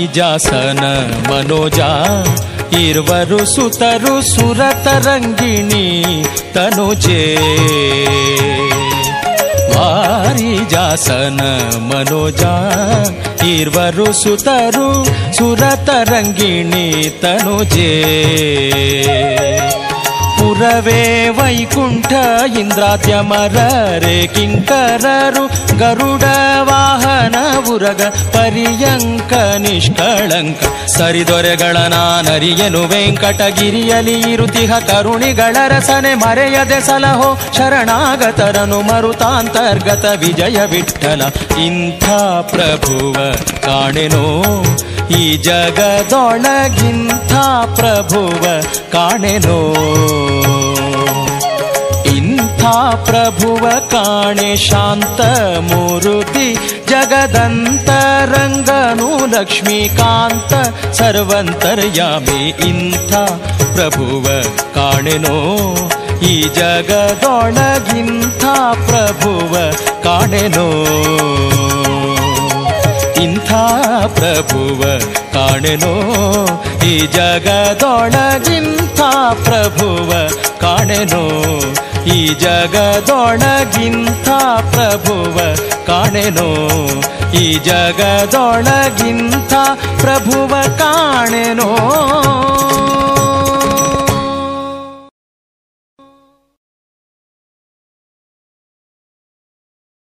ವಾರಿಜಾಸನ ಮನೋಜ ಇರುವರು ಸುತರು ಸುರತರಂಗಿಣಿ ತನುಜೆ. ವಾರಿಜಾಸನ ಮನೋಜ ಇರುವರು ಸುತರು ಸುರತರಂಗಿಣಿ ತನುಜೆ. ಪುರವೇ ವೈಕುಂಠ ಇಂದ್ರಾದ್ಯಮರರೆ ಕಿಂಕರರು ಗರುಡ ವಾಹನ ಉರಗ ಪರ್ಯಂಕ ನಿಷ್ಕಳಂಕ ಸರಿದೊರೆಗಳ ನಾನರಿಯನು ವೆಂಕಟಗಿರಿಯಲಿ ಇರುತಿಹ ಕರುಣಿಗಳ ರಸನೆ ಮರೆಯದೆ ಸಲಹೋ ಶರಣಾಗತರನು ಮರುತಾಂತರ್ಗತ ವಿಜಯ ವಿಠಲ. ಇಂಥ ಪ್ರಭುವ ಕಾಣೆನೋ ಈ ಜಗದೊಳಗಿಂಥ ಪ್ರಭುವ ಕಾಣೆನೋ. ಇಂಥ ಪ್ರಭುವ ಕಾಣೆ ಶಾಂತ ಮೂರುತಿ ಜಗದಂತರಂಗನು ಲಕ್ಷ್ಮೀಕಾಂತ ಸರ್ವಂತರ್ಯಾಮಿ. ಇಂಥ ಪ್ರಭುವ ಕಾಣೆನೋ ಈ ಜಗದೊಳಗಿಂಥ ಪ್ರಭುವ ಕಾಣೆನೋ. ಇಂಥ ಪ್ರಭುವ ಕಾಣೆನೋ ಈ ಜಗದೊಳಗಿಂಥ ಪ್ರಭುವ ಕಾಣೆನೋ. ಈ ಜಗದೊಳಗಿಂಥ ಪ್ರಭುವ ಕಾಣೆನೋ. ಈ ಜಗದೊಳಗಿಂಥ ಪ್ರಭುವ ಕಾಣೆನೋ.